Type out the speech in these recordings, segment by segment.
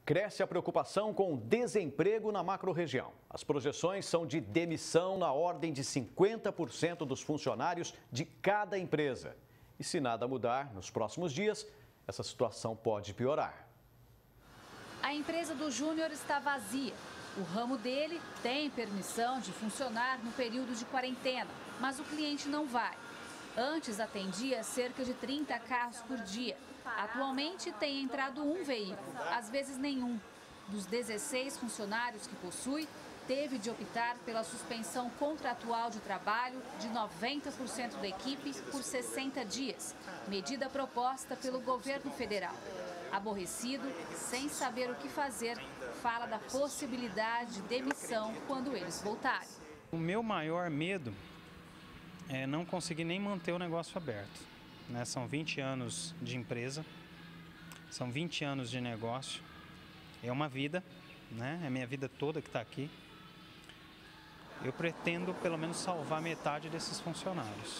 Cresce a preocupação com o desemprego na macro-região. As projeções são de demissão na ordem de 50% dos funcionários de cada empresa. E se nada mudar nos próximos dias, essa situação pode piorar. A empresa do Júnior está vazia. O ramo dele tem permissão de funcionar no período de quarentena, mas o cliente não vai. Antes atendia cerca de 30 carros por dia. Atualmente tem entrado um veículo, às vezes nenhum. Dos 16 funcionários que possui, teve de optar pela suspensão contratual de trabalho de 90% da equipe por 60 dias, medida proposta pelo governo federal. Aborrecido, sem saber o que fazer, fala da possibilidade de demissão quando eles voltarem. O meu maior medo é não conseguir nem manter o negócio aberto. São 20 anos de empresa, são 20 anos de negócio, é uma vida, é a minha vida toda que está aqui. Eu pretendo pelo menos salvar metade desses funcionários,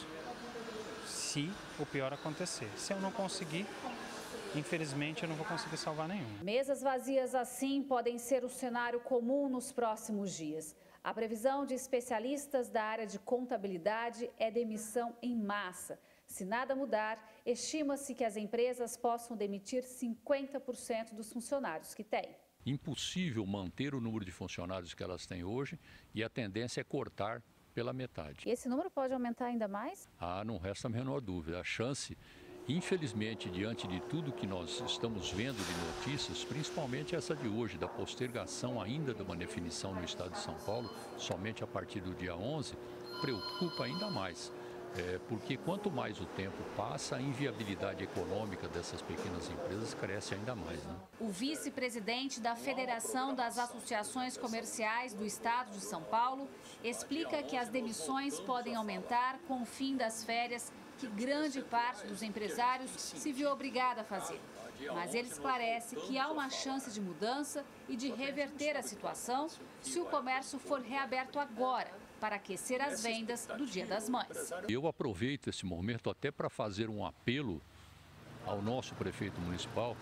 se o pior acontecer. Se eu não conseguir, infelizmente eu não vou conseguir salvar nenhum. Mesas vazias assim podem ser o cenário comum nos próximos dias. A previsão de especialistas da área de contabilidade é demissão em massa. Se nada mudar, estima-se que as empresas possam demitir 50% dos funcionários que têm. Impossível manter o número de funcionários que elas têm hoje e a tendência é cortar pela metade. E esse número pode aumentar ainda mais? Não resta a menor dúvida. A chance, infelizmente, diante de tudo que nós estamos vendo de notícias, principalmente essa de hoje, da postergação ainda de uma definição no estado de São Paulo, somente a partir do dia 11, preocupa ainda mais. Porque quanto mais o tempo passa, a inviabilidade econômica dessas pequenas empresas cresce ainda mais. O vice-presidente da Federação das Associações Comerciais do Estado de São Paulo explica que as demissões podem aumentar com o fim das férias que grande parte dos empresários se viu obrigada a fazer. Mas ele esclarece que há uma chance de mudança e de reverter a situação se o comércio for reaberto agora, para aquecer as vendas do Dia das Mães. Eu aproveito esse momento até para fazer um apelo ao nosso prefeito municipal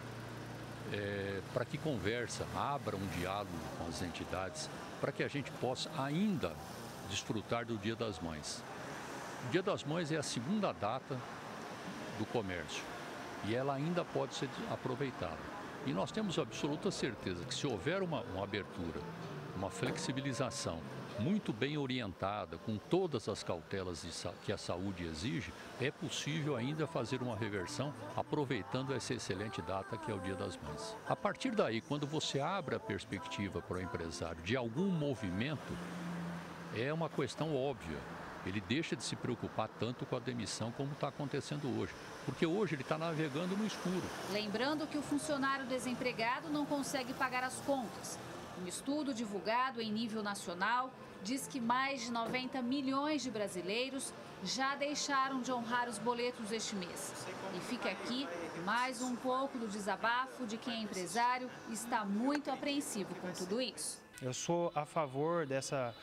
para que abra um diálogo com as entidades, para que a gente possa ainda desfrutar do Dia das Mães. O Dia das Mães é a segunda data do comércio e ela ainda pode ser aproveitada. E nós temos absoluta certeza que se houver uma abertura, uma flexibilização muito bem orientada, com todas as cautelas que a saúde exige, é possível ainda fazer uma reversão aproveitando essa excelente data que é o Dia das Mães. A partir daí, quando você abre a perspectiva para o empresário de algum movimento, é uma questão óbvia. Ele deixa de se preocupar tanto com a demissão como está acontecendo hoje, porque hoje ele está navegando no escuro. Lembrando que o funcionário desempregado não consegue pagar as contas. Um estudo divulgado em nível nacional diz que mais de 90 milhões de brasileiros já deixaram de honrar os boletos este mês. E fica aqui mais um pouco do desabafo de quem é empresário e está muito apreensivo com tudo isso. Eu sou a favor dessa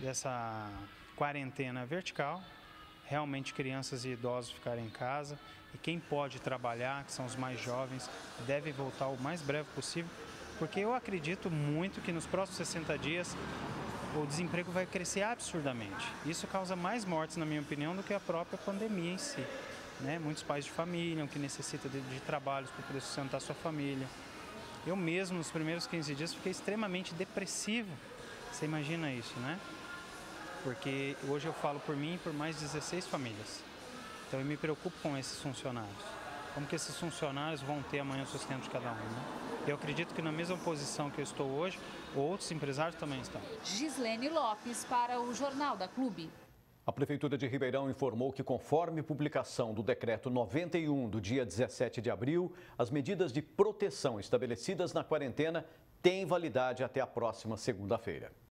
quarentena vertical, realmente crianças e idosos ficarem em casa e quem pode trabalhar, que são os mais jovens, deve voltar o mais breve possível, porque eu acredito muito que nos próximos 60 dias o desemprego vai crescer absurdamente. Isso causa mais mortes, na minha opinião, do que a própria pandemia em si. Muitos pais de família que necessitam de trabalhos para poder sustentar sua família. Eu mesmo, nos primeiros 15 dias, fiquei extremamente depressivo. Você imagina isso, Porque hoje eu falo por mim e por mais 16 famílias. Então eu me preocupo com esses funcionários. Como que esses funcionários vão ter amanhã o sustento de cada um, Eu acredito que na mesma posição que eu estou hoje, outros empresários também estão. Gislene Lopes para o Jornal da Clube. A Prefeitura de Ribeirão informou que, conforme publicação do Decreto 91 do dia 17 de abril, as medidas de proteção estabelecidas na quarentena têm validade até a próxima segunda-feira.